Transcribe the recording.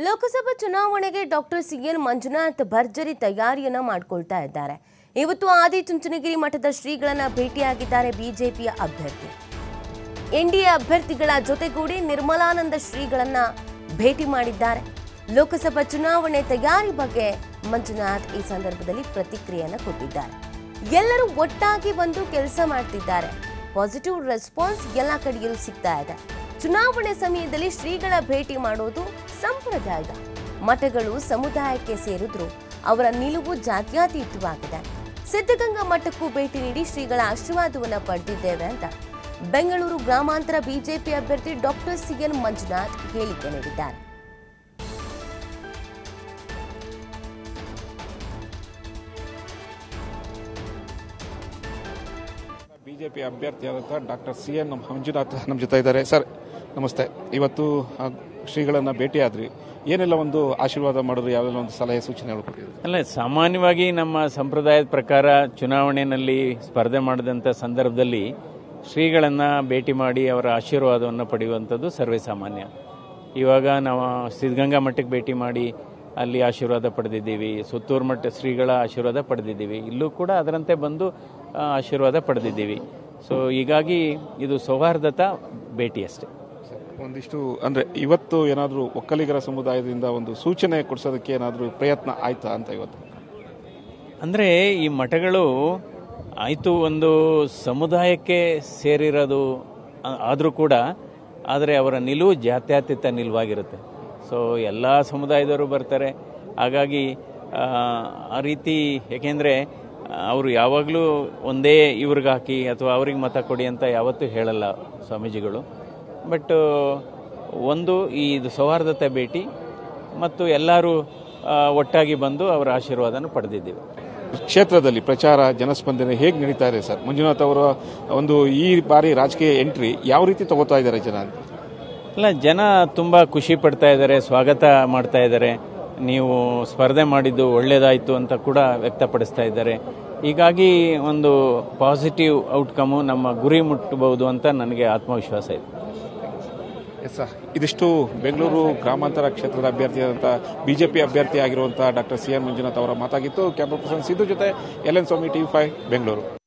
ಲೋಕಸಭಾ ಚುನಾವಣೆಗೆ doctor CN Manjunath ಭರ್ಜರಿ ತಯಾರಿಯನ್ನ ಮಾಡಿಕೊಳ್ತಾ ಇದ್ದಾರೆ. ಇವತ್ತು ಆದಿಚುಂಚನಗಿರಿ ಮಠದ ಶ್ರೀಗಳನ್ನ ಭೇಟಿಯಾಗಿದ್ದಾರೆ ಬಿಜೆಪಿಯ ಅಭ್ಯರ್ಥಿ. ಎನ್ಡಿಎ ಅಭ್ಯರ್ಥಿಗಳ ಜೊತೆಗೂಡಿ ನಿರ್ಮಲಾನಂದ ಶ್ರೀಗಳನ್ನ ಭೇಟಿ ಮಾಡಿದ್ದಾರೆ. ಲೋಕಸಭಾ ಚುನಾವಣೆ ತಯಾರಿ ಬಗ್ಗೆ ಮಂಜುನಾಥ್ ಈ ಸಂದರ್ಭದಲ್ಲಿ ಪ್ರತಿಕ್ರಿಯೆಯನ್ನು ಕೊಟ್ಟಿದ್ದಾರೆ. ಎಲ್ಲರೂ ಒಟ್ಟಾಗಿ ಬಂದು ಕೆಲಸ ಮಾಡ್ತಿದ್ದಾರೆ. ಪಾಸಿಟಿವ್ ರೆಸ್ಪಾನ್ಸ್ ಎಲ್ಲ ಕಡೆಯಲ್ಲೂ ಸಿಗ್ತಾ ಇದೆ. ಚುನಾವಣೆ ಸಮಯದಲ್ಲಿ ಶ್ರೀಗಳ ಭೇಟಿ ಮಾಡೋದು ಸಂಪ್ರದಾಯ. ಮಠಗಳು ಸಮುದಾಯಕ್ಕೆ ಸೇರಿದ್ರು ಅವರ ನಿಲುವು ಜಾತ್ಯತೀತವಾಗಿದೆ. ಸಿದ್ಧಗಂಗಾ ಮಠಕ್ಕೂ ಭೇಟಿ ನೀಡಿ ಶ್ರೀಗಳ ಆಶೀರ್ವಾದವನ್ನು ಪಡೆದಿದ್ದೇವೆ ಅಂತ ಬೆಂಗಳೂರು ಗ್ರಾಮಾಂತರ ಬಿಜೆಪಿ ಅಭ್ಯರ್ಥಿ ಡಾಕ್ಟರ್ ಸಿಎನ್ ಮಂಜುನಾಥ್ ಹೇಳಿಕೆ ನೀಡಿದ್ದಾರೆ. ಬಿಜೆಪಿ ಅಭ್ಯರ್ಥಿಯಾದಂಥ ಡಾಕ್ಟರ್ ಸಿಎನ್ ಮಂಜುನಾಥ್ ನಮ್ಮ ಜೊತೆ ಇದ್ದಾರೆ. ಸರ್ ನಮಸ್ತೆ. ಇವತ್ತು ಶ್ರೀಗಳನ್ನ ಭೇಟಿಯಾದ್ರಿ, ಏನೆಲ್ಲ ಒಂದು ಆಶೀರ್ವಾದ ಮಾಡಿದ್ರು, ಯಾವೆಲ್ಲ ಒಂದು ಸಲಹೆ ಸೂಚನೆಗಳು ಕೊಟ್ಟಿದ್ರು? ಅಲ್ಲ, ಸಾಮಾನ್ಯವಾಗಿ ನಮ್ಮ ಸಂಪ್ರದಾಯದ ಪ್ರಕಾರ ಚುನಾವಣೆಯಲ್ಲಿ ಸ್ಪರ್ಧೆ ಮಾಡಿದಂಥ ಸಂದರ್ಭದಲ್ಲಿ ಶ್ರೀಗಳನ್ನು ಭೇಟಿ ಮಾಡಿ ಅವರ ಆಶೀರ್ವಾದವನ್ನು ಪಡೆಯುವಂಥದ್ದು ಸರ್ವೇ ಸಾಮಾನ್ಯ. ಇವಾಗ ನಾವು ಸಿದ್ಧಗಂಗಾ ಮಠಕ್ಕೆ ಭೇಟಿ ಮಾಡಿ ಅಲ್ಲಿ ಆಶೀರ್ವಾದ ಪಡೆದಿದ್ದೀವಿ, ಸುತ್ತೂರು ಮಠ ಶ್ರೀಗಳ ಆಶೀರ್ವಾದ ಪಡೆದಿದ್ದೀವಿ, ಇಲ್ಲೂ ಕೂಡ ಅದರಂತೆ ಬಂದು ಆಶೀರ್ವಾದ ಪಡೆದಿದ್ದೀವಿ. ಸೊ ಹೀಗಾಗಿ ಇದು ಸೌಹಾರ್ದತಾ ಭೇಟಿ ಅಷ್ಟೇ. ಒಂದಿಷ್ಟು ಅಂದರೆ ಇವತ್ತು ಏನಾದರೂ ಒಕ್ಕಲಿಗರ ಸಮುದಾಯದಿಂದ ಒಂದು ಸೂಚನೆ ಕೊಡಿಸೋದಕ್ಕೆ ಏನಾದರೂ ಪ್ರಯತ್ನ ಆಯ್ತಾ ಅಂತ ಇವತ್ತು? ಅಂದರೆ ಈ ಮಠಗಳು ಆಯಿತು ಒಂದು ಸಮುದಾಯಕ್ಕೆ ಸೇರಿರೋದು ಆದರೂ ಕೂಡ, ಆದರೆ ಅವರ ನಿಲುವು ಜಾತ್ಯತೀತ ನಿಲುವಾಗಿರುತ್ತೆ. ಸೊ ಎಲ್ಲ ಸಮುದಾಯದವರು ಬರ್ತಾರೆ. ಹಾಗಾಗಿ ಆ ರೀತಿ, ಏಕೆಂದರೆ ಅವರು ಯಾವಾಗಲೂ ಒಂದೇ ಇವ್ರಿಗೆ ಹಾಕಿ ಅಥವಾ ಅವ್ರಿಗೆ ಮತ ಕೊಡಿ ಅಂತ ಯಾವತ್ತೂ ಹೇಳಲ್ಲ ಸ್ವಾಮೀಜಿಗಳು. ಬಟ್ ಒಂದು ಇದು ಸೌಹಾರ್ದತೆ ಭೇಟಿ ಮತ್ತು ಎಲ್ಲರೂ ಒಟ್ಟಾಗಿ ಬಂದು ಅವರ ಆಶೀರ್ವಾದನ ಪಡೆದಿದ್ದೀವಿ. ಕ್ಷೇತ್ರದಲ್ಲಿ ಪ್ರಚಾರ ಜನಸ್ಪಂದನೆ ಹೇಗೆ ನಡೀತಾ ಇದೆ ಸರ್? ಮಂಜುನಾಥ್ ಅವರ ಒಂದು ಈ ಬಾರಿ ರಾಜಕೀಯ ಎಂಟ್ರಿ ಯಾವ ರೀತಿ ತಗೋತಾ ಇದ್ದಾರೆ ಜನ? ಅಲ್ಲ, ಜನ ತುಂಬ ಖುಷಿ ಪಡ್ತಾ ಇದ್ದಾರೆ, ಸ್ವಾಗತ ಮಾಡ್ತಾ ಇದ್ದಾರೆ. ನೀವು ಸ್ಪರ್ಧೆ ಮಾಡಿದ್ದು ಒಳ್ಳೆಯದಾಯಿತು ಅಂತ ಕೂಡ ವ್ಯಕ್ತಪಡಿಸ್ತಾ ಇದ್ದಾರೆ. ಹೀಗಾಗಿ ಒಂದು ಪಾಸಿಟಿವ್ ಔಟ್ಕಮು, ನಮ್ಮ ಗುರಿ ಮುಟ್ಟಬಹುದು ಅಂತ ನನಗೆ ಆತ್ಮವಿಶ್ವಾಸ ಇದೆ. ಎಸ್ ಸರ್, ಇದಿಷ್ಟು ಬೆಂಗಳೂರು ಗ್ರಾಮಾಂತರ ಕ್ಷೇತ್ರದ ಅಭ್ಯರ್ಥಿಯಾದಂಥ ಬಿಜೆಪಿ ಅಭ್ಯರ್ಥಿ ಆಗಿರುವಂಥ ಡಾಕ್ಟರ್ ಸಿಎನ್ ಮಂಜುನಾಥ್ ಅವರ ಮಾತಾಗಿತ್ತು. ಕ್ಯಾಮರಾ ಪರ್ಸನ್ ಸಿದ್ದು ಜೊತೆ LN ಸ್ವಾಮಿ, TV5 ಬೆಂಗಳೂರು.